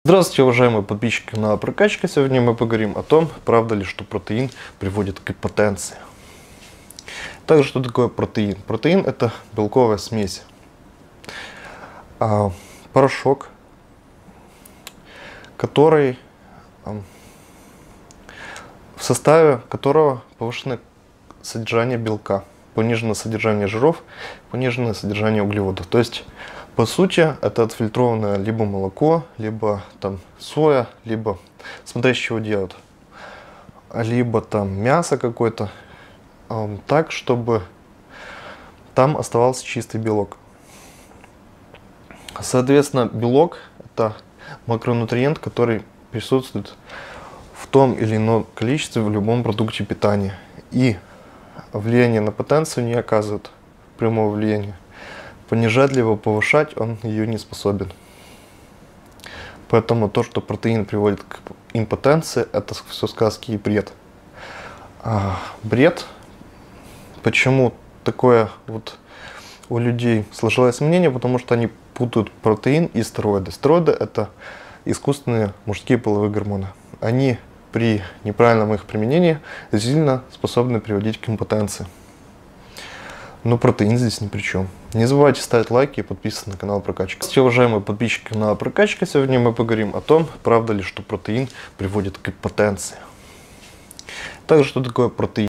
Здравствуйте, уважаемые подписчики канала Прокачка. Сегодня мы поговорим о том, правда ли, что протеин приводит к импотенции. Также, что такое протеин? Протеин – это белковая смесь. Порошок, который, в составе которого повышенное содержание белка, пониженное содержание жиров, пониженное содержание углеводов. То есть, по сути, это отфильтрованное либо молоко, либо там соя, либо, смотря из чего делают, либо там мясо какое-то, так, чтобы там оставался чистый белок. Соответственно, белок – это макронутриент, который присутствует в том или ином количестве в любом продукте питания. И влияние на потенцию не оказывает прямого влияния. Понижать либо повышать он ее не способен. Поэтому то, что протеин приводит к импотенции, это все сказки и бред. Бред. Почему такое вот у людей сложилось мнение? Потому что они путают протеин и стероиды. Стероиды – это искусственные мужские половые гормоны. Они при неправильном их применении сильно способны приводить к импотенции. Но протеин здесь ни при чем. Не забывайте ставить лайки и подписываться на канал Прокачка. Здравствуйте, уважаемые подписчики канала Прокачка. Сегодня мы поговорим о том, правда ли, что протеин приводит к импотенции. Также, что такое протеин.